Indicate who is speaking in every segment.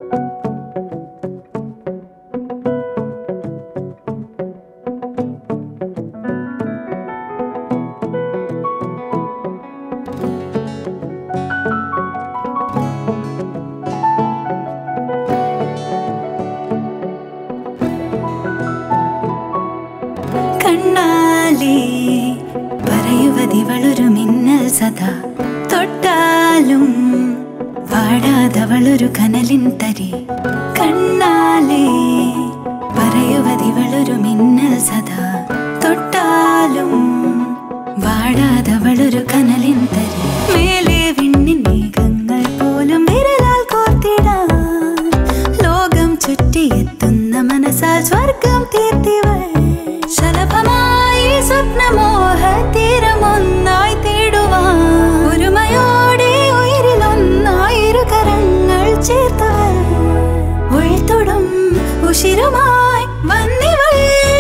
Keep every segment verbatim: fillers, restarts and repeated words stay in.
Speaker 1: പറയുവതിവളൊരു മിന്നൽ സദാ തൊട്ടാലും വാടാതവളൊരു കനലിൻ തരി കണ്ണാലേ പറയുവതിവളൊരു മിന്നൽ സദാ തൊട്ടാലും വാടാതവളൊരു കനലിൻ തരി മേലെ വിണ്ണിൻ മേഘങ്ങൾ പോലും വിരലാൽ കോർത്തിടാൻ ലോകം ചുറ്റിയെത്തുന്ന മനസ്സാൽ സ്വർഗം തീർത്തിവൾ ശലഭമായി സ്വപ്നമോഹ തീരമൊന്നായി തേടുവാൻ ഒരുമയോടെ ഉയിരിലൊന്നായിരു കരങ്ങൾ ചേർത്തവൾ ഉൾത്തൊടും ഉശിരുമായി വന്നിവൾ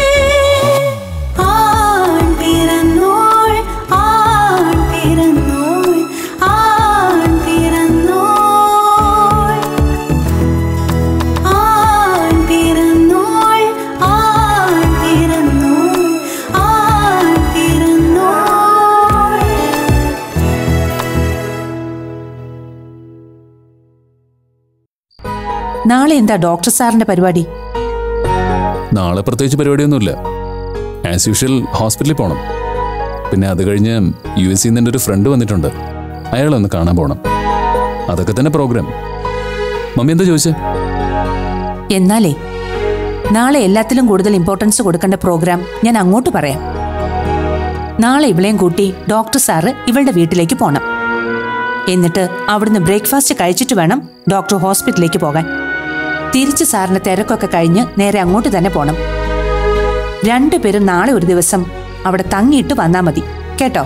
Speaker 1: ആൺ പിറന്നോൾ ആൺ പിറന്നോൾ ആൺ പിറന്നോൾ ആൺ പിറന്നോൾ ആൺ പിറന്നോൾ ആൺ പിറന്നോൾ.
Speaker 2: നാളെ എന്താ ഡോക്ടർ സാറിന്റെ പരിപാടി?
Speaker 3: നാളെ പ്രത്യേകിച്ച് പരിപാടിയൊന്നുമില്ല. ആസ് യൂഷ്വൽ ഹോസ്പിറ്റലിൽ പോകണം. പിന്നെ അത് കഴിഞ്ഞ് യു എസ് സിന്ന് എൻ്റെ ഒരു ഫ്രണ്ട് വന്നിട്ടുണ്ട്, അയാളൊന്ന് കാണാൻ പോകണം. അതൊക്കെ തന്നെ പ്രോഗ്രാം. മമ്മി എന്താ ചോദിച്ചേ?
Speaker 2: എന്നാലേ നാളെ എല്ലാത്തിലും കൂടുതൽ ഇമ്പോർട്ടൻസ് കൊടുക്കേണ്ട പ്രോഗ്രാം ഞാൻ അങ്ങോട്ട് പറയാം. നാളെ ഇവളെയും കൂട്ടി ഡോക്ടർ സാറ് ഇവളുടെ വീട്ടിലേക്ക് പോകണം. എന്നിട്ട് അവിടുന്ന് ബ്രേക്ക്ഫാസ്റ്റ് കഴിച്ചിട്ട് വേണം ഡോക്ടർ ഹോസ്പിറ്റലിലേക്ക് പോകാൻ. തിരിച്ച് സാറിന്റെ തിരക്കൊക്കെ കഴിഞ്ഞ് നേരെ അങ്ങോട്ട് തന്നെ പോണം. രണ്ടുപേരും നാളെ ഒരു ദിവസം അവിടെ തങ്ങിയിട്ട് വന്നാ മതി, കേട്ടോ?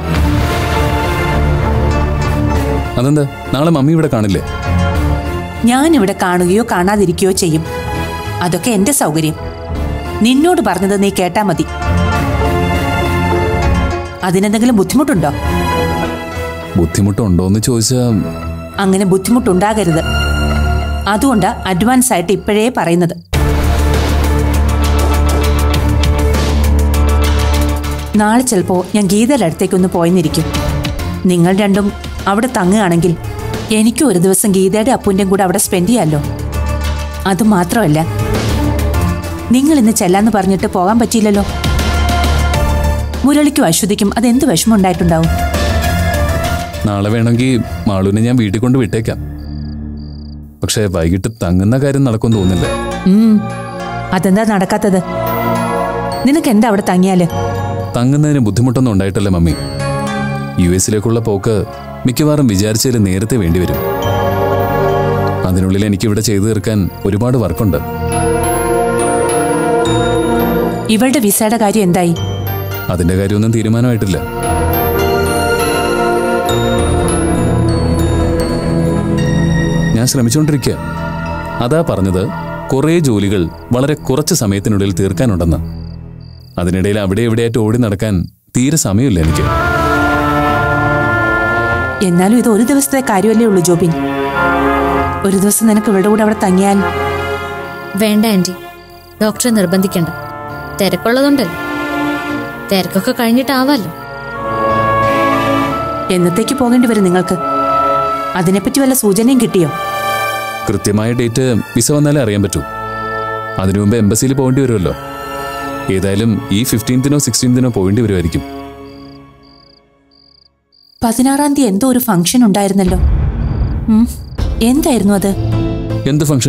Speaker 3: അതെന്താ, നാളെ മമ്മി ഇവിടെ കാണില്ലേ?
Speaker 2: ഞാനിവിടെ കാണുകയോ കാണാതിരിക്കുകയോ ചെയ്യും. അതൊക്കെ എന്റെ സൗകര്യം. നിന്നോട് പറഞ്ഞത് നീ കേട്ടാ മതി. അതിനെന്തെങ്കിലും ബുദ്ധിമുട്ടുണ്ടോ?
Speaker 3: ബുദ്ധിമുട്ടുണ്ടോന്ന് ചോദിച്ചാ
Speaker 2: അങ്ങനെ ബുദ്ധിമുട്ടുണ്ടാകരുത്. അതുകൊണ്ട് അഡ്വാൻസ് ആയിട്ട് ഇപ്പോഴേ പറയുന്നത്. നാളെ ചിലപ്പോ ഞാൻ ഗീതയുടെ അടുത്തേക്കൊന്ന് പോയെന്നിരിക്കും. നിങ്ങൾ രണ്ടും അവിടെ തങ്ങുകയാണെങ്കിൽ എനിക്കും ഒരു ദിവസം ഗീതയുടെ അപ്പൂൻ്റെയും കൂടെ അവിടെ സ്പെൻഡ് ചെയ്യാമല്ലോ. അതുമാത്രമല്ല, നിങ്ങൾ ഇന്ന് ചെല്ലാന്ന് പറഞ്ഞിട്ട് പോകാൻ പറ്റിയില്ലല്ലോ. മുരളിക്കും അശ്വതിക്കും അതെന്ത് വിഷമം ഉണ്ടായിട്ടുണ്ടാവും.
Speaker 3: നാളെ വേണമെങ്കിൽ മാളുവിനെ ഞാൻ വീട്ടിൽ കൊണ്ട് വിട്ടേക്കാം. പക്ഷേ വൈകിട്ട് തങ്ങുന്ന കാര്യം നടക്കുമെന്ന് തോന്നില്ല.
Speaker 2: അതെന്താ നടക്കാത്തത്? നിനക്ക് എന്താ അവിടെ തങ്ങിയാല്?
Speaker 3: തങ്ങുന്നതിന് ബുദ്ധിമുട്ടൊന്നും ഉണ്ടായിട്ടല്ല മമ്മി. യു എസിലേക്കുള്ള പോക്ക് മിക്കവാറും വിചാരിച്ചതിൽ നേരത്തെ വേണ്ടിവരും. അതിനുള്ളിൽ എനിക്കിവിടെ ചെയ്തു തീർക്കാൻ ഒരുപാട് വർക്കുണ്ട്.
Speaker 2: ഇവളുടെ വിസയുടെ കാര്യം എന്തായി?
Speaker 3: അതിന്റെ കാര്യമൊന്നും തീരുമാനമായിട്ടില്ല. ഞാൻ ശ്രമിച്ചുകൊണ്ടിരിക്കുക. അതാ പറഞ്ഞത്, കുറേ ജോലികൾ വളരെ കുറച്ച് സമയത്തിനുള്ളിൽ തീർക്കാനുണ്ടെന്ന്. അതിനിടയിൽ അവിടെ എവിടെയായിട്ട് ഓടി നടക്കാൻ തീരെ സമയമില്ല എനിക്ക്.
Speaker 2: എന്നാലും ഇത് ഒരു ദിവസത്തെ കാര്യമല്ലേ ഉള്ളൂ ജോബിൻ. ഒരു ദിവസം നിനക്ക് ഇവിടെ കൂടെ അവിടെ തങ്ങിയാൽ.
Speaker 4: വേണ്ട ആന്റി, ഡോക്ടറെ നിർബന്ധിക്കണ്ട. തിരക്കുള്ളതുണ്ടല്ലോ. തിരക്കൊക്കെ കഴിഞ്ഞിട്ടാവാലോ.
Speaker 2: എന്നത്തേക്ക് പോകേണ്ടി വരും നിങ്ങൾക്ക്? അതിനെപ്പറ്റി വല്ല സൂചനയും കിട്ടിയോ?
Speaker 3: കൃത്യമായ ഡേറ്റ് വിസ വന്നാലേ അറിയാൻ പറ്റൂ. അതിനു മുമ്പ് എംബസിയിൽ പോകേണ്ടി വരുമല്ലോ. ഏതായാലും ഈ ഫിഫ്റ്റീൻത്തിനോ സിക്സ്റ്റീൻത്തിനോ പോകേണ്ടി വരുമായിരിക്കും.
Speaker 2: പതിനാറാം തീയതി എന്തോ ഒരു ഫംഗ്ഷൻ ഉണ്ടായിരുന്നല്ലോ. എന്തായിരുന്നു അത്?
Speaker 3: എന്ത് ഫംഗ്ഷൻ?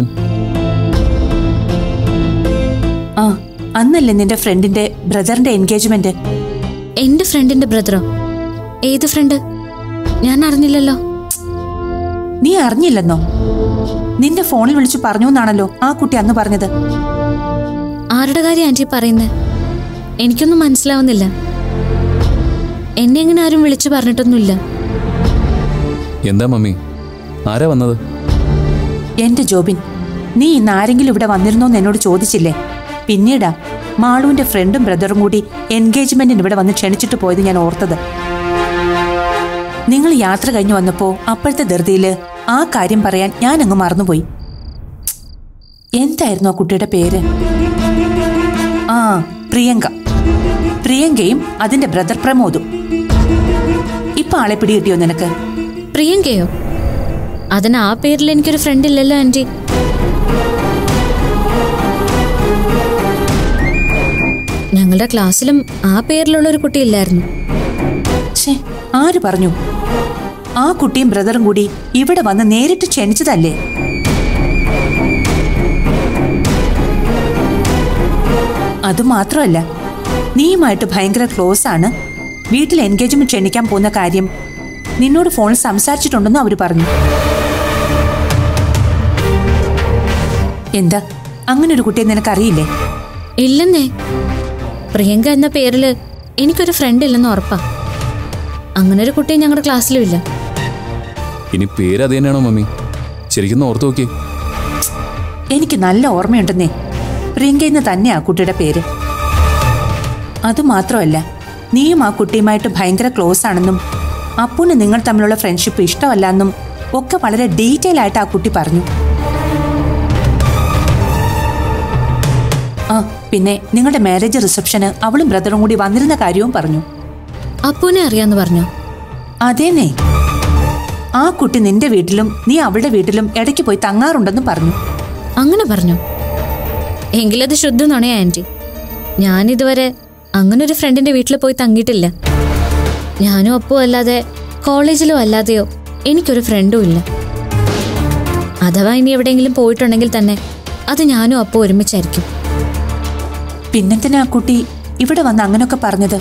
Speaker 2: ആ, അന്നല്ലേ നിന്റെ ഫ്രണ്ടിന്റെ ബ്രദറിന്റെ എൻഗേജ്മെന്റ്?
Speaker 4: എന്റെ ഫ്രണ്ടിന്റെ ബ്രദറോ? ഏത് ഫ്രണ്ട്? ഞാൻ അറിഞ്ഞില്ലല്ലോ.
Speaker 2: നീ അറിഞ്ഞില്ലെന്നോ? നിന്റെ ഫോണിൽ വിളിച്ചു പറഞ്ഞു എന്നാണല്ലോ ആ കുട്ടി അന്ന് പറഞ്ഞത്.
Speaker 4: ആരുടെ കാര്യം ആന്റി പറയുന്നത്? എനിക്കൊന്നും മനസ്സിലാവുന്നില്ല. എന്നെ എങ്ങനെ ആരും വിളിച്ചു പറഞ്ഞിട്ടൊന്നുമില്ല.
Speaker 3: എന്താ മമ്മി, ആരാ വന്നത്?
Speaker 2: എന്റെ ജോബിൻ, നീ ഇന്ന് ആരെങ്കിലും ഇവിടെ വന്നിരുന്നോന്ന് എന്നോട് ചോദിച്ചില്ലേ? പിന്നീടാ മാളുവിന്റെ ഫ്രണ്ടും ബ്രദറും കൂടി എൻഗേജ്മെന്റിന് ഇവിടെ വന്ന് ക്ഷണിച്ചിട്ട് പോയത് ഞാൻ ഓർത്തത്. നിങ്ങൾ യാത്ര കഴിഞ്ഞു വന്നപ്പോ അപ്പോഴത്തെ ധൃതിയില് ആ കാര്യം പറയാൻ ഞാൻ അങ്ങ് മറന്നുപോയി. എന്തായിരുന്നു ആ കുട്ടിയുടെ പേര്? ആ, പ്രിയങ്ക. പ്രിയങ്കയും അതിന്റെ ബ്രദർ പ്രമോദും. ഇപ്പൊ ആളെ പിടികിട്ടിയോ നിനക്ക്?
Speaker 4: പ്രിയങ്കയോ? അതിന് ആ പേരിൽ എനിക്കൊരു ഫ്രണ്ട് ഇല്ലല്ലോ ആന്റി. ഞങ്ങളുടെ ക്ലാസ്സിലും ആ പേരിലുള്ള ഒരു കുട്ടി ഇല്ലായിരുന്നു.
Speaker 2: ഛേ, ആര് പറഞ്ഞു? ആ കുട്ടിയും ബ്രദറും കൂടി ഇവിടെ വന്ന് നേരിട്ട് ക്ഷണിച്ചതല്ലേ? അതുമാത്രമല്ല, നീയുമായിട്ട് ഭയങ്കര ക്ലോസ് ആണ്. വീട്ടിൽ എൻഗേജ്മെന്റ് ക്ഷണിക്കാൻ പോകുന്ന കാര്യം നിന്നോട് ഫോണിൽ സംസാരിച്ചിട്ടുണ്ടെന്നും അവര് പറഞ്ഞു. എന്താ, അങ്ങനെ ഒരു കുട്ടിയെ നിനക്കറിയില്ലേ?
Speaker 4: ഇല്ലെന്നേ. പ്രിയങ്ക എന്ന പേരില് എനിക്കൊരു ഫ്രണ്ട് ഇല്ലെന്ന് ഉറപ്പാ. അങ്ങനെ ഒരു കുട്ടി ഞങ്ങളുടെ ക്ലാസ്സിലും ഇല്ല.
Speaker 3: ഇനി പേര് അത് തന്നെയാണോ മമ്മി? ശരിക്കും ഓർത്തു നോക്കി.
Speaker 2: എനിക്ക് നല്ല ഓർമ്മയുണ്ടെന്നേ. പ്രിയങ്ക എന്ന് തന്നെയാ കുട്ടിയുടെ പേര്. അതുമാത്രമല്ല, നീയും ആ കുട്ടിയുമായിട്ട് ഭയങ്കര ക്ലോസ് ആണെന്നും അപ്പുന് നിങ്ങൾ തമ്മിലുള്ള ഫ്രണ്ട്ഷിപ്പ് ഇഷ്ടമല്ലെന്നും ഒക്കെ വളരെ ഡീറ്റെയിൽ ആയിട്ട് ആ കുട്ടി പറഞ്ഞു. ആ, പിന്നെ നിങ്ങളുടെ മാരേജ് റിസപ്ഷന് അവളും ബ്രദറും കൂടി വന്നിരുന്ന കാര്യവും പറഞ്ഞു.
Speaker 4: അപ്പുനെ അറിയാന്ന് പറഞ്ഞോ?
Speaker 2: അതേന്നേ. ആ കുട്ടി നിന്റെ വീട്ടിലും നീ അവളുടെ വീട്ടിലും ഇടയ്ക്ക് പോയി തങ്ങാറുണ്ടെന്നും പറഞ്ഞു.
Speaker 4: അങ്ങനെ പറഞ്ഞോ? എങ്കിലത് ശുദ്ധ നുണയാ ആന്റി. ഞാനിതുവരെ അങ്ങനെ ഒരു ഫ്രണ്ടിന്റെ വീട്ടിൽ പോയി തങ്ങിയിട്ടില്ല. ഞാനും അപ്പോ അല്ലാതെ കോളേജിലോ അല്ലാതെയോ എനിക്കൊരു ഫ്രണ്ടും ഇല്ല. അഥവാ ഇനി എവിടെയെങ്കിലും പോയിട്ടുണ്ടെങ്കിൽ തന്നെ അത് ഞാനും അപ്പോ ഒരുമിച്ചായിരിക്കും.
Speaker 2: പിന്നെന്തിനാ ആ കുട്ടി ഇവിടെ വന്ന് അങ്ങനൊക്കെ പറഞ്ഞത്?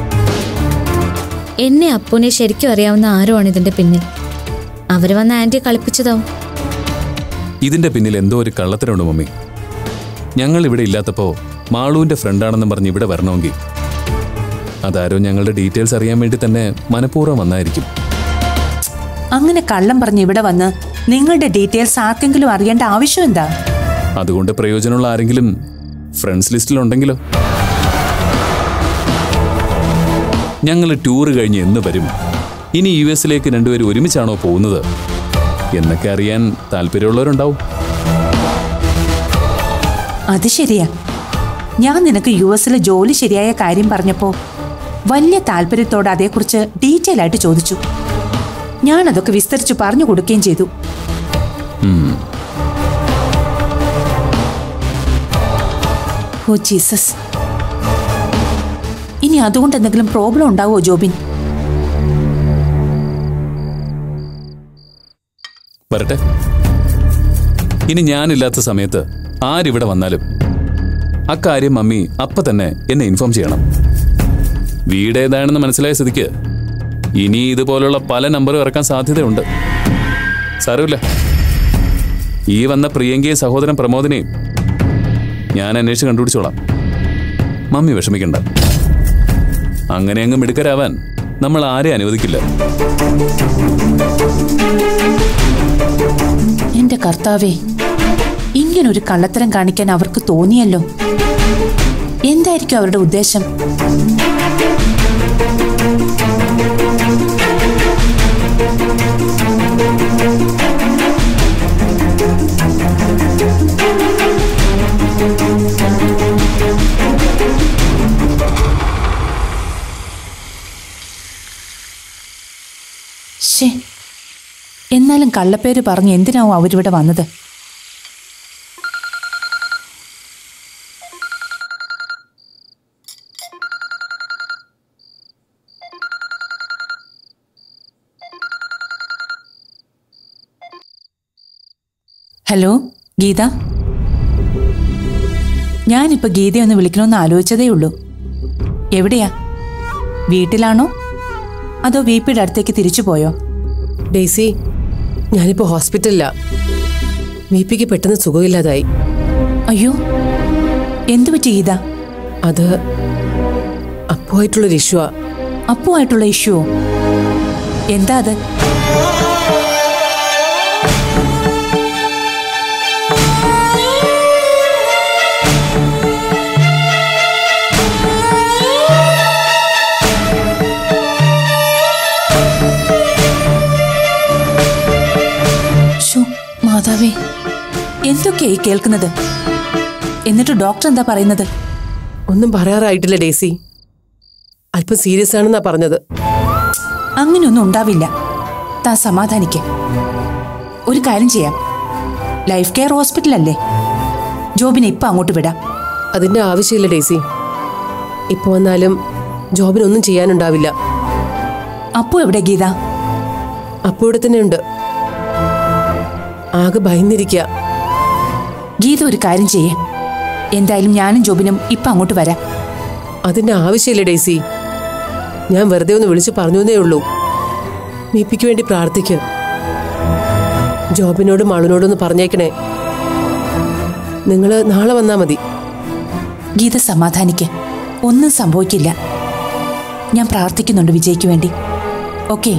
Speaker 4: എന്നെ അപ്പുനെ ശരിക്കും അറിയാവുന്ന ആരുമാണ് ഇതിന്റെ പിന്നിൽ. അവര് വന്ന് ആന്റിയെ കളിപ്പിച്ചതാവും.
Speaker 3: ഇതിന്റെ പിന്നിൽ എന്തോ ഒരു കള്ളത്തരമുണ്ട് മമ്മി. ഞങ്ങൾ ഇവിടെ ഇല്ലാത്തപ്പോ മാളുവിന്റെ ഫ്രണ്ടാണെന്നും പറഞ്ഞ് ഇവിടെ വരണമെങ്കിൽ അതാരോ ഞങ്ങളുടെ ഡീറ്റെയിൽസ് അറിയാൻ വേണ്ടി തന്നെ മനഃപൂർവ്വം വന്നായിരിക്കും.
Speaker 2: അങ്ങനെ കള്ളം പറഞ്ഞ് ഇവിടെ വന്ന് നിങ്ങളുടെ ഡീറ്റെയിൽസ് ആർക്കെങ്കിലും അറിയേണ്ട ആവശ്യം എന്താ?
Speaker 3: അതുകൊണ്ട് പ്രയോജനമുള്ള ആരെങ്കിലും ഫ്രണ്ട്സ് ലിസ്റ്റിലുണ്ടെങ്കിലോ? ഞങ്ങൾ ടൂർ കഴിഞ്ഞ് എന്ന് വരും, ഇനി യു എസിലേക്ക് രണ്ടുപേരും ഒരുമിച്ചാണോ പോകുന്നത് എന്നൊക്കെ അറിയാൻ താല്പര്യമുള്ളവരുണ്ടാവും.
Speaker 2: അത് ശരിയാ. ഞാൻ നിനക്ക് യു എസിലെ ജോലി ശരിയായ കാര്യം പറഞ്ഞപ്പോ വലിയ താല്പര്യത്തോടെ അതേക്കുറിച്ച് ഡീറ്റെയിൽ ആയിട്ട് ചോദിച്ചു. ഞാൻ അതൊക്കെ വിസ്തരിച്ച് പറഞ്ഞു കൊടുക്കുകയും ചെയ്തു. ഓ ജീസസ്, ഇനി അതുകൊണ്ട് എന്തെങ്കിലും പ്രോബ്ലം ഉണ്ടാവോ ജോബിൻ?
Speaker 3: വരട്ടെ. ഇനി ഞാനില്ലാത്ത സമയത്ത് ആരിവിടെ വന്നാലും അക്കാര്യം മമ്മി അപ്പ തന്നെ എന്നെ ഇൻഫോം ചെയ്യണം. വീട് ഏതാണെന്ന് മനസ്സിലായ സ്ഥിതിക്ക് ഇനി ഇതുപോലുള്ള പല നമ്പറും ഇറക്കാൻ സാധ്യതയുണ്ട്. സാരമില്ല, ഈ വന്ന പ്രിയങ്കയും സഹോദരൻ പ്രമോദിനെയും ഞാൻ അന്വേഷിച്ച് കണ്ടുപിടിച്ചോളാം. മമ്മി വിഷമിക്കണ്ട. അങ്ങനെ അങ്ങ് മിടുക്കരാവാൻ നമ്മൾ ആരെ അനുവദിക്കില്ല.
Speaker 2: എന്റെ കർത്താവേ, ഇങ്ങനൊരു കള്ളത്തരം കാണിക്കാൻ അവർക്ക് തോന്നിയല്ലോ. എന്തായിരിക്കും അവരുടെ ഉദ്ദേശം? ശേ, എന്നാലും കള്ളപ്പേര് പറഞ്ഞ് എന്തിനാവും അവരിവിടെ വന്നത്? ഹലോ ഗീത, ഞാനിപ്പോൾ ഗീതയൊന്ന് വിളിക്കണമെന്ന് ആലോചിച്ചതേ ഉള്ളൂ. എവിടെയാ? വീട്ടിലാണോ അതോ വീപ്പിയുടെ അടുത്തേക്ക് തിരിച്ചു പോയോ?
Speaker 5: ഡെയ്സി, ഞാനിപ്പോ ഹോസ്പിറ്റലിലാ. വീപ്പിക്ക് പെട്ടെന്ന് സുഖമില്ലാതായി.
Speaker 2: അയ്യോ, എന്തു പറ്റി ഗീത?
Speaker 5: അത് അപ്പുമായിട്ടുള്ളൊരു ഇഷ്യൂ.
Speaker 2: അപ്പുമായിട്ടുള്ള ഇഷ്യൂവോ? എന്താ അത്? മാതാവേ, എന്തൊക്കെ എന്തൊക്കെയായി കേൾക്കുന്നത്? എന്നിട്ട് ഡോക്ടർ എന്താ പറയുന്നത്?
Speaker 5: ഒന്നും പറയാറായിട്ടില്ല ഡേസി. അല്പം സീരിയസ് ആണെന്നാ പറഞ്ഞത്.
Speaker 2: അങ്ങനെയൊന്നും ഉണ്ടാവില്ല. താൻ സമാധാനിക്ക്. ഒരു കാര്യം ചെയ്യാം, ലൈഫ് കെയർ ഹോസ്പിറ്റലല്ലേ, ജോബിനെ ഇപ്പൊ അങ്ങോട്ട് വിടാം.
Speaker 5: അതിന്റെ ആവശ്യമില്ല ഡേസി. ഇപ്പൊ വന്നാലും ജോബിനൊന്നും ചെയ്യാനുണ്ടാവില്ല.
Speaker 2: അപ്പു എവിടെ ഗീത?
Speaker 5: അപ്പു ഇവിടെ തന്നെ ഉണ്ട്. ആകെ ഭയന്നിരിക്കുക.
Speaker 2: ഗീത ഒരു കാര്യം ചെയ്യേ, എന്തായാലും ഞാനും ജോബിനും ഇപ്പൊ അങ്ങോട്ട് വരാം.
Speaker 5: അതിന്റെ ആവശ്യമില്ല ഡേസി. ഞാൻ വെറുതെ ഒന്ന് വിളിച്ചു പറഞ്ഞേ ഉള്ളൂ. മീപ്പിക്ക് വേണ്ടി പ്രാർത്ഥിക്കുക. ജോബിനോടും മാളുനോടൊന്ന് പറഞ്ഞേക്കണേ. നിങ്ങള് നാളെ വന്നാ മതി.
Speaker 2: ഗീത സമാധാനിക്ക്, ഒന്നും സംഭവിക്കില്ല. ഞാൻ പ്രാർത്ഥിക്കുന്നുണ്ട് വിജയ്ക്ക് വേണ്ടി. ഓക്കെ?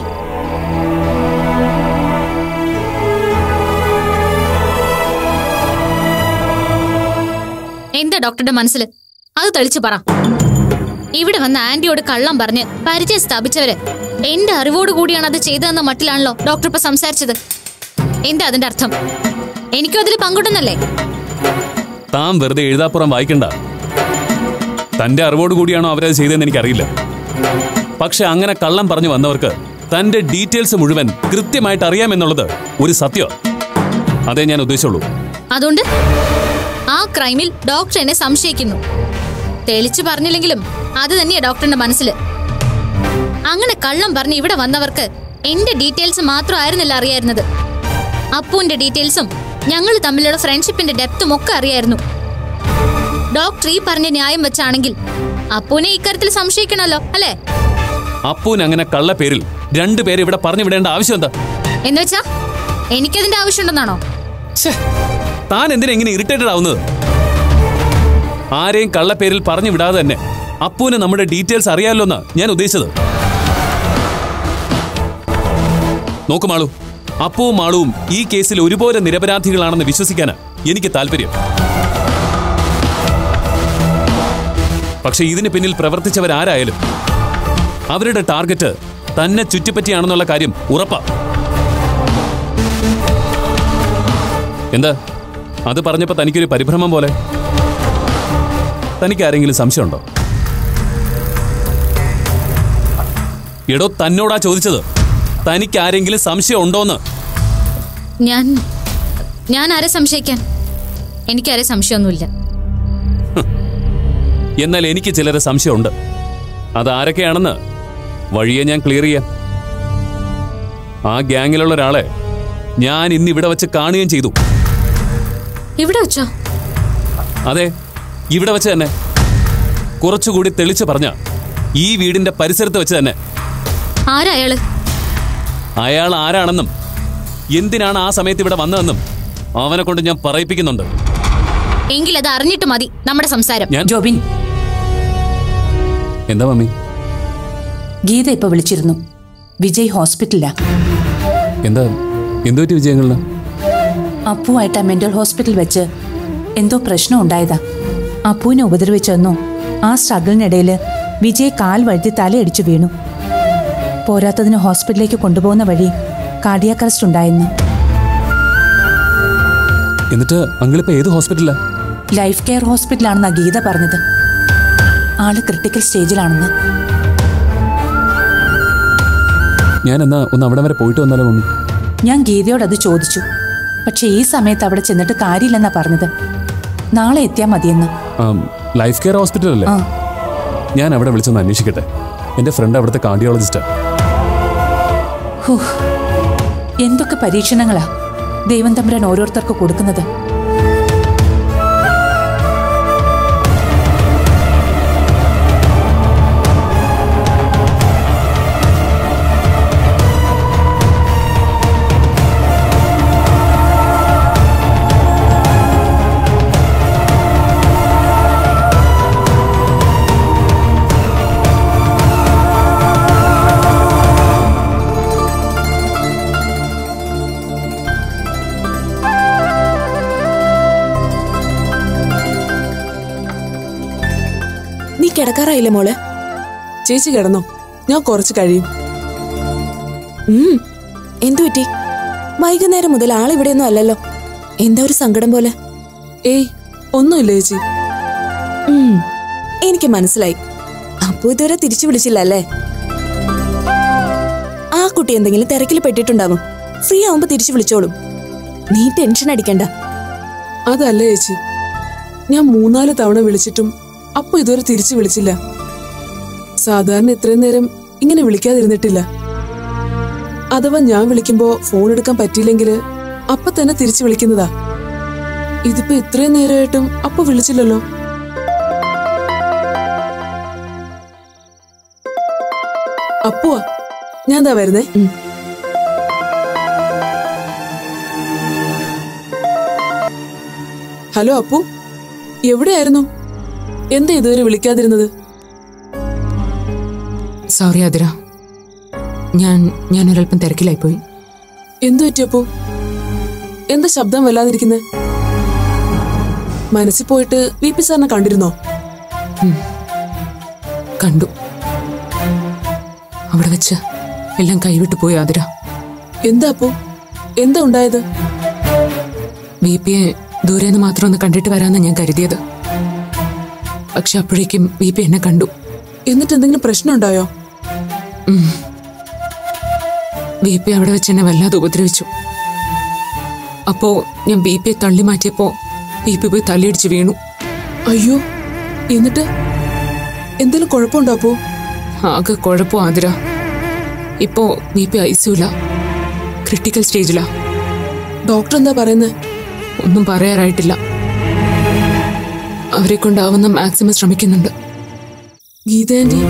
Speaker 4: എന്താ ഡോക്ടറുടെ മനസ്സിൽ? അത് തെളിച്ചു പറ. ഇവിടെ വന്ന ആന്റിയോട് കള്ളം പറഞ്ഞ് പരിചയം സ്ഥാപിച്ചവര് എന്റെ അറിവോട് കൂടിയാണ് അത് ചെയ്തതെന്ന മട്ടിലാണല്ലോ ഡോക്ടർ ഇപ്പൊ സംസാരിച്ചത്. എന്താ അതിന്റെ അർത്ഥം? എനിക്കും അതിൽ പങ്കുണ്ടെന്നല്ലേ?
Speaker 3: താൻ വെറുതെ എഴുതാപ്പുറം വായിക്കണ്ട. തന്റെ അറിവോട് കൂടിയാണോ അവരത് ചെയ്തതെന്ന് എനിക്കറിയില്ല. പക്ഷെ അങ്ങനെ കള്ളം പറഞ്ഞു വന്നവർക്ക് തന്റെ ഡീറ്റെയിൽസ് മുഴുവൻ കൃത്യമായിട്ട് അറിയാമെന്നുള്ളത് ഒരു സത്യം. അതേ ഞാൻ ഉദ്ദേശിച്ചുള്ളൂ.
Speaker 4: അതുകൊണ്ട് ആ ക്രൈമിൽ ഡോക്ടർ എന്നെ സംശയിക്കുന്നു. തെളിച്ചു പറഞ്ഞില്ലെങ്കിലും അത് തന്നെയാ ഡോക്ടറിന്റെ മനസ്സിൽ. അങ്ങനെ കള്ളം പറഞ്ഞ് ഇവിടെ വന്നവർക്ക് എന്റെ ഡീറ്റെയിൽസ് മാത്രമായിരുന്നില്ല അറിയായിരുന്നത്. അപ്പുവിന്റെ ഡീറ്റെയിൽസും ഞങ്ങൾ തമ്മിലുള്ള ഫ്രണ്ട്ഷിപ്പിന്റെ ഡെപ്തും ഒക്കെ അറിയായിരുന്നു. ഡോക്ടർ ഈ പറഞ്ഞ ന്യായം വെച്ചാണെങ്കിൽ അപ്പുവിനെ ഇക്കാര്യത്തിൽ സംശയിക്കണല്ലോ, അല്ലേ?
Speaker 3: അപ്പുവിന് അങ്ങനെ കള്ള പേരിൽ രണ്ടുപേരെ ഇവിടെ പറഞ്ഞു വിടേണ്ട ആവശ്യം എന്താ?
Speaker 4: എന്ന് വെച്ചാ എനിക്കതിന്റെ ആവശ്യമുണ്ടെന്നാണോ?
Speaker 3: താൻ എന്തിനാ ഇങ്ങനെ ഇറിറ്റേറ്റഡ് ആവുന്നത്? ആരെയും കള്ളപ്പേരിൽ പറഞ്ഞു വിടാതെ തന്നെ അപ്പുവിന് നമ്മുടെ ഡീറ്റെയിൽസ് അറിയാമല്ലോ എന്നാ ഞാൻ ഉദ്ദേശിച്ചത്. നോക്കു മാളു, അപ്പുവും മാളുവും ഈ കേസിൽ ഒരുപോലെ നിരപരാധികളാണെന്ന് വിശ്വസിക്കാനാ എനിക്ക് താല്പര്യം. പക്ഷെ ഇതിന് പിന്നിൽ പ്രവർത്തിച്ചവരാരായാലും അവരുടെ ടാർഗറ്റ് തന്നെ ചുറ്റിപ്പറ്റിയാണെന്നുള്ള കാര്യം ഉറപ്പാ. എന്താ അത് പറഞ്ഞപ്പോ തനിക്കൊരു പരിഭ്രമം പോലെ? തനിക്ക് ആരെങ്കിലും സംശയമുണ്ടോ? എടോ, തന്നോടാ ചോദിച്ചത്. തനിക്ക് ആരെങ്കിലും സംശയം ഉണ്ടോന്ന്?
Speaker 4: ഞാൻ ഞാൻ ആരെ സംശയിക്കാൻ? എനിക്കാരെ സംശയമൊന്നുമില്ല.
Speaker 3: എന്നാൽ എനിക്ക് ചിലരെ സംശയമുണ്ട്. അതാരൊക്കെയാണെന്ന് വഴിയെ ഞാൻ ക്ലിയർ ചെയ്യാം. ആ ഗ്യാങ്ങിലുള്ള ഒരാളെ ഞാൻ ഇന്ന് ഇവിടെ വെച്ച് കാണുകയും ചെയ്തു.
Speaker 4: ഇവിടെ വെച്ചോ?
Speaker 3: അതെ, ഇവിടെ വെച്ച് തന്നെ. കുറച്ചുകൂടി തെളിച്ചു പറഞ്ഞ ഈ വീടിന്റെ പരിസരത്ത് വെച്ച് തന്നെ.
Speaker 4: ആരാ അയാള്?
Speaker 3: അയാൾ ആരാണെന്നും എന്തിനാണ് ആ സമയത്ത് ഇവിടെ വന്നതെന്നും അവനെ കൊണ്ട് ഞാൻ പറയിപ്പിക്കുന്നുണ്ട്.
Speaker 4: എങ്കിൽ അത് അറിഞ്ഞിട്ട് മതി നമ്മുടെ സംസാരം.
Speaker 3: ഞാൻ
Speaker 2: ജോബിൻ,
Speaker 3: എന്താ മമ്മി?
Speaker 2: ഗീത ഇപ്പൊ വിളിച്ചിരുന്നു. വിജയ് ഹോസ്പിറ്റലിലാ.
Speaker 3: എന്താ എന്തു പറ്റി വിജയങ്ങളില്?
Speaker 2: അപ്പുവായിട്ട് ആ മെന്റൽ ഹോസ്പിറ്റൽ വെച്ച് എന്തോ പ്രശ്നം ഉണ്ടായതാ. അപ്പുവിനെ ഉപദ്രവിച്ചെന്നോ ആ സ്ട്രഗിളിനിടയിൽ വിജയ് കാൽ വഴുതി തലയടിച്ചു വീണു. പോരാത്തതിന് ഹോസ്പിറ്റലിലേക്ക് കൊണ്ടുപോകുന്ന വഴി കാർഡിയാക് അറസ്റ്റ് ഉണ്ടായെന്ന്.
Speaker 3: എന്നിട്ട് അങ്കിളിപ്പോ ഏത് ഹോസ്പിറ്റലാ?
Speaker 2: ലൈഫ് കെയർ ഹോസ്പിറ്റലാണെന്നാ ഗീത പറഞ്ഞത്. ആള് ക്രിട്ടിക്കൽ സ്റ്റേജിലാണെന്ന്.
Speaker 3: ഞാൻ എന്നാ ഒന്ന് അവിടെ വരെ പോയിട്ട് വന്നാലോ മമ്മി?
Speaker 2: ഞാൻ ഗീതയോട് അത് ചോദിച്ചു. പക്ഷെ ഈ സമയത്ത് അവിടെ ചെന്നിട്ട് കാര്യമില്ലെന്നാ പറഞ്ഞത്. നാളെ എത്തിയാ മതിയെന്ന്.
Speaker 3: ലൈഫ് കെയർ ഹോസ്പിറ്റൽ അല്ലേ?
Speaker 2: ആ,
Speaker 3: ഞാൻ അവിടെ വിളിച്ചൊന്ന് അന്വേഷിക്കട്ടെ. എന്റെ ഫ്രണ്ട് അവിടുത്തെ കാർഡിയോളജിസ്റ്റാ.
Speaker 2: ഹൂ, എന്തൊക്കെ പരീക്ഷണങ്ങളാ ദൈവം തമ്പുരാൻ ഓരോരുത്തർക്ക് കൊടുക്കുന്നത്.
Speaker 6: കിടക്കാറായില്ലേ മോളെ? ചേച്ചി കിടന്നോ, ഞാൻ കുറച്ച് കഴിയും. ഉം എന്തു പറ്റി? വൈകുന്നേരം മുതൽ ആളിവിടെയൊന്നും അല്ലല്ലോ. എന്താ ഒരു സങ്കടം പോലെ? ഏയ് ഒന്നുമില്ല ചേച്ചി.
Speaker 7: ഉം, എനിക്ക് മനസ്സിലായി. അപ്പു ഇതുവരെ തിരിച്ചു വിളിച്ചില്ല അല്ലേ? ആ കുട്ടി എന്തെങ്കിലും തിരക്കിൽ പെട്ടിട്ടുണ്ടാവും. ഫ്രീ ആവുമ്പോ തിരിച്ചു വിളിച്ചോളും. നീ ടെൻഷൻ അടിക്കണ്ട.
Speaker 6: അതല്ല ചേച്ചി, ഞാൻ മൂന്നാല് തവണ വിളിച്ചിട്ടും അപ്പു ഇതുവരെ തിരിച്ചു വിളിച്ചില്ല. സാധാരണ ഇത്രയും നേരം ഇങ്ങനെ വിളിക്കാതിരുന്നിട്ടില്ല. അഥവാ ഞാൻ വിളിക്കുമ്പോ ഫോൺ എടുക്കാൻ പറ്റിയില്ലെങ്കിൽ അപ്പൊ തന്നെ തിരിച്ചു വിളിക്കുന്നതാ. ഇതിപ്പോ ഇത്രയും നേരമായിട്ടും അപ്പു വിളിച്ചില്ലല്ലോ. അപ്പുവാ, ഞാൻ എന്താ വരുന്നേ. ഹലോ അപ്പു, എവിടെയായിരുന്നു? എന്താ ഇതുവരെ വിളിക്കാതിരുന്നത്?
Speaker 8: സോറി ആതിര, ഞാൻ ഞാൻ ഒരല്പം തിരക്കിലായി പോയി.
Speaker 6: എന്തു പറ്റിയപ്പോ? എന്താ ശബ്ദം വല്ലാതിരിക്കുന്നേ? മനസ്സിൽ പോയിട്ട് വി പി സാറിനെ കണ്ടിരുന്നോ?
Speaker 8: കണ്ടു. അവിടെ വെച്ച് എല്ലാം കൈവിട്ടു പോയി ആതിര.
Speaker 6: എന്താ അപ്പോ? എന്താ ഉണ്ടായത്?
Speaker 8: വി പിയെ ദൂരെന്ന് മാത്രം ഒന്ന് കണ്ടിട്ട് വരാമെന്ന് ഞാൻ കരുതിയത്. പക്ഷെ അപ്പോഴേക്കും വി പി എന്നെ കണ്ടു.
Speaker 6: എന്നിട്ട് എന്തെങ്കിലും പ്രശ്നം ഉണ്ടായോ?
Speaker 8: വി പി അവിടെ വെച്ച് എന്നെ വല്ലാതെ ഉപദ്രവിച്ചു. അപ്പോ ഞാൻ വി പിയെ തള്ളി മാറ്റിയപ്പോ വി പി പോയി തല്ലിയിടിച്ച് വീണു.
Speaker 6: അയ്യോ, എന്നിട്ട് എന്തെങ്കിലും കുഴപ്പമുണ്ടോ അപ്പോ?
Speaker 8: ആകെ കുഴപ്പം ആതിര. ഇപ്പോ വി പി ഐസിയുല, ക്രിട്ടിക്കൽ സ്റ്റേജിലാ.
Speaker 6: ഡോക്ടർ എന്താ പറയുന്നത്?
Speaker 8: ഒന്നും പറയാറായിട്ടില്ല. അവരെ കൊണ്ടാവുന്ന മാക്സിമം ശ്രമിക്കുന്നുണ്ട്.
Speaker 6: ഗീതാന്റി,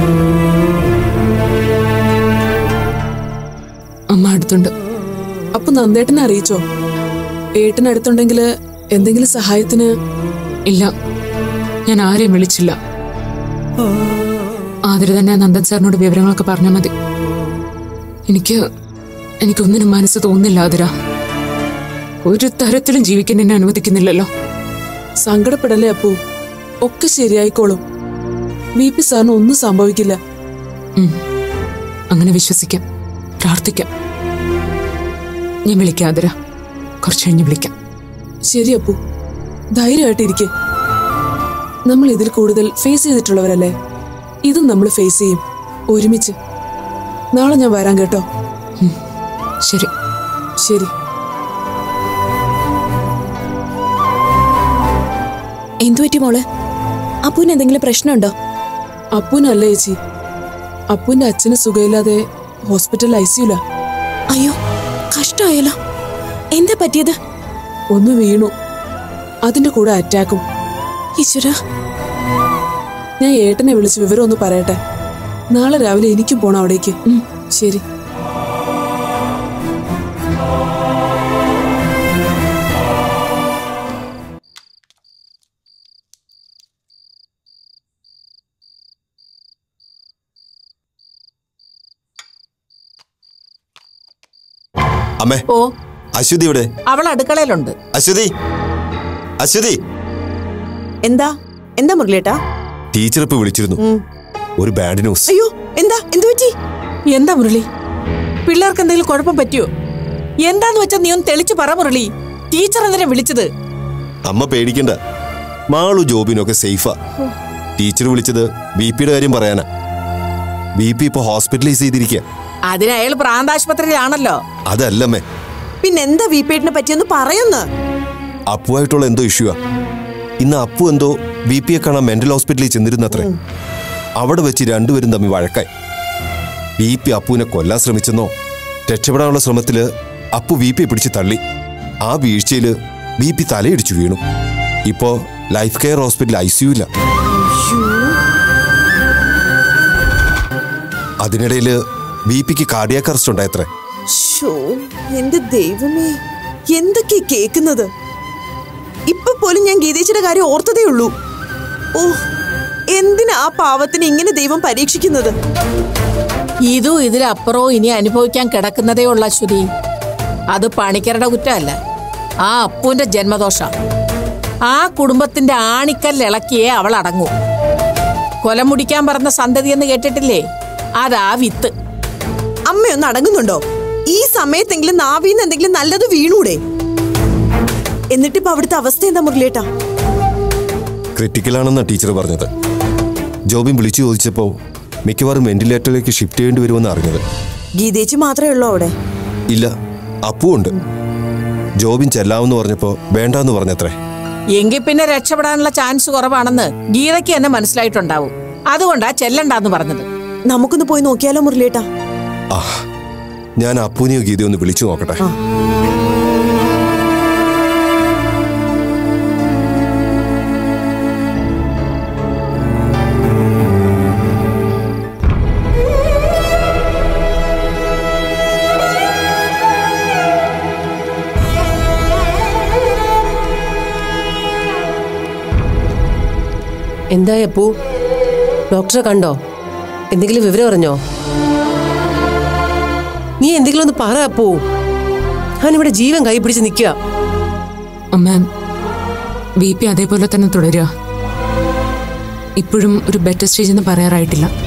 Speaker 8: അമ്മ അടുത്തുണ്ട്.
Speaker 6: അപ്പൊ നന്ദേട്ടനെ അറിയിച്ചോ? ഏട്ടൻ അടുത്തുണ്ടെങ്കിൽ എന്തെങ്കിലും സഹായത്തിന്?
Speaker 8: ഇല്ല, ഞാൻ ആരെയും വിളിച്ചില്ല. ആതിര തന്നെ നന്ദൻ സാറിനോട് വിവരങ്ങളൊക്കെ പറഞ്ഞാൽ മതി. എനിക്ക് എനിക്കൊന്നിനും മനസ്സ് തോന്നില്ല ആതിര. ഒരു തരത്തിലും ജീവിക്കാൻ എന്നെ അനുവദിക്കുന്നില്ലല്ലോ.
Speaker 6: സങ്കടപ്പെടല്ലേ അപ്പു, ഒക്കെ ശരിയായിക്കോളും. വി പി സാറിന് ഒന്നും സംഭവിക്കില്ല.
Speaker 8: അങ്ങനെ വിശ്വസിക്കാം, പ്രാർത്ഥിക്കാം. ഞാൻ വിളിക്കാം ആതിര, കുറച്ച് കഴിഞ്ഞ് വിളിക്കാം.
Speaker 6: ശരി അപ്പു, ധൈര്യമായിട്ടിരിക്കെ. നമ്മൾ ഇതിൽ കൂടുതൽ ഫേസ് ചെയ്തിട്ടുള്ളവരല്ലേ? ഇതും നമ്മൾ ഫേസ് ചെയ്യും ഒരുമിച്ച്. നാളെ ഞാൻ വരാം കേട്ടോ.
Speaker 8: ശരി
Speaker 6: ശരി.
Speaker 7: എന്തു പറ്റി മോളെ? അപ്പുവിന് എന്തെങ്കിലും പ്രശ്നമുണ്ടോ?
Speaker 6: അപ്പുനല്ല ചേച്ചി, അപ്പുവിന്റെ അച്ഛന് സുഖമില്ലാതെ ഹോസ്പിറ്റൽ ഐസിയുല.
Speaker 7: അയ്യോ, കഷ്ടമായല്ലോ. എന്താ പറ്റിയത്?
Speaker 6: ഒന്ന് വീണു, അതിന്റെ കൂടെ അറ്റാക്കും.
Speaker 7: ഈശ്വര,
Speaker 6: ഞാൻ ഏട്ടനെ വിളിച്ച് വിവരം ഒന്ന് പറയട്ടെ. നാളെ രാവിലെ എനിക്കും പോണം അവിടേക്ക്. ശരി.
Speaker 9: അമ്മേ,
Speaker 10: ഓ
Speaker 9: അശ്വതി ഇവിടെ.
Speaker 10: അവൾ അടുക്കളയിലുണ്ട്.
Speaker 9: അശ്വതി, അശ്വതി.
Speaker 11: എന്താ എന്താ മുരളിയേട്ടാ?
Speaker 9: ടീച്ചർ ഇപ്പൊ വിളിച്ചിരുന്നു. ഒരു ബാഡ് ന്യൂസ്.
Speaker 11: അയ്യോ, എന്താ എന്തു പറ്റി?
Speaker 10: എന്താ മുരളി, പിള്ളേർക്ക് എന്തെങ്കിലും കുഴപ്പം പറ്റിയോ? എന്താന്ന് വെച്ചാ നീ ഒന്ന് തെളിച്ചു പറ മുരളി. ടീച്ചർ എന്തിനാ വിളിച്ചത്?
Speaker 9: അമ്മ പേടിക്കണ്ട, മാളു ജോബിനൊക്കെ സേഫാ. ടീച്ചർ വിളിച്ചത് ബി പിയുടെ കാര്യം പറയാനാ. ബി പി ഇപ്പൊ ഹോസ്പിറ്റലൈസ് ചെയ്തിരിക്കുക.
Speaker 10: അതിന് അയാൾ പ്രാന്താശുപത്രിയിലാണല്ലോ.
Speaker 9: അതല്ലമ്മേ.
Speaker 11: പിന്നെന്താ വീപ്പേട്ടിനെ പറ്റിയൊന്ന് പറയുന്നു?
Speaker 9: അപ്പുവായിട്ടുള്ള എന്തോ ഇഷ്യൂവാ. ഇന്ന് അപ്പു എന്തോ ബി പിയെ കാണാൻ മെന്റൽ ഹോസ്പിറ്റലിൽ ചെന്നിരുന്നത്രേ. അവിടെ വെച്ച് രണ്ടുപേരും തമ്മിൽ വഴക്കായി. ബി പി അപ്പുവിനെ കൊല്ലാൻ ശ്രമിച്ചെന്നോ. രക്ഷപ്പെടാനുള്ള ശ്രമത്തില് അപ്പു ബി പിയെ പിടിച്ച് തള്ളി. ആ വീഴ്ചയില് ബി പി തലയിടിച്ചു വീണു. ഇപ്പോ ലൈഫ് കെയർ ഹോസ്പിറ്റൽ ഐസിയുല. അതിനിടയില് ബി പിക്ക് കാർഡിയാക് അറസ്റ്റ് ഉണ്ടായത്രേ.
Speaker 11: എന്റെ ദൈവമേ, എന്തൊക്കെ കേക്കുന്നത്! ഇപ്പൊ പോലും ഞാൻ ഗീതേച്ചിയുടെ കാര്യം ഓർത്തതേ ഉള്ളൂ. ഓ, എന്തിനാ ആ പാവത്തിന് ഇങ്ങനെ ദൈവം പരീക്ഷിക്കുന്നത്?
Speaker 10: ഇതും ഇതിലപ്പുറവും ഇനി അനുഭവിക്കാൻ കിടക്കുന്നതേ ഉള്ള അശ്വതി. അത് പണിക്കരുടെ കുറ്റമല്ല, ആ അപ്പുവിന്റെ ജന്മദോഷ. ആ കുടുംബത്തിന്റെ ആണിക്കല്ലിളക്കിയേ അവൾ അടങ്ങൂ. കൊലമുടിക്കാൻ പറഞ്ഞ സന്തതി എന്ന് കേട്ടിട്ടില്ലേ? അതാ വിത്ത്.
Speaker 11: അമ്മയൊന്ന് അടങ്ങുന്നുണ്ടോ? ഈ സമയത്തെങ്കിലും നാവിന്ന് എന്തെങ്കിലും നല്ലത് വീണൂടെ? എന്നിട്ടിപ്പോ അവിടുത്തെ അവസ്ഥ എന്താ മുരളിയേട്ടാ?
Speaker 9: ക്രിട്ടിക്കലാണെന്നാ ടീച്ചർ പറഞ്ഞത്. ജോബിൻ വിളിച്ചു ചോദിച്ചപ്പോ മിക്കവാറും വെന്റിലേറ്ററിലേക്ക് ഷിഫ്റ്റ് ചെയ്യേണ്ടി വരുമെന്ന് അറിഞ്ഞത്.
Speaker 11: ഗീതേച്ചി മാത്രമേ ഉള്ളൂ അവിടെ?
Speaker 9: ഇല്ല, അപ്പു ഉണ്ട്. ജോബിൻ ചെല്ലാമെന്ന് പറഞ്ഞപ്പോ വേണ്ടാന്ന് പറഞ്ഞത്രേ.
Speaker 10: എങ്കിൽ പിന്നെ രക്ഷപ്പെടാനുള്ള ചാൻസ് കുറവാണെന്ന് ഗീതയ്ക്ക് തന്നെ മനസ്സിലായിട്ടുണ്ടാവും. അതുകൊണ്ടാ ചെല്ലണ്ടാന്ന് പറഞ്ഞത്.
Speaker 11: നമുക്കൊന്ന് പോയി നോക്കിയാലോ മുരളിയേട്ടാ?
Speaker 9: ആ, ഞാൻ അപ്പുനെയോ ഗീതയോ ഒന്ന് വിളിച്ചു നോക്കട്ടെ.
Speaker 5: എന്തായി അപ്പു? ഡോക്ടറെ കണ്ടോ? എന്തെങ്കിലും വിവരം അറിഞ്ഞോ? നീ എന്തെങ്കിലും ഒന്ന് പറ അപ്പു. ഞാനിവിടെ ജീവൻ കൈ പിടിച്ച് നിൽക്കുക.
Speaker 8: അമ്മ, ബി പി അതേപോലെ തന്നെ തുടരുക. ഇപ്പോഴും ഒരു ബെറ്റർ സ്റ്റേജ് എന്ന് പറയാറായിട്ടില്ല.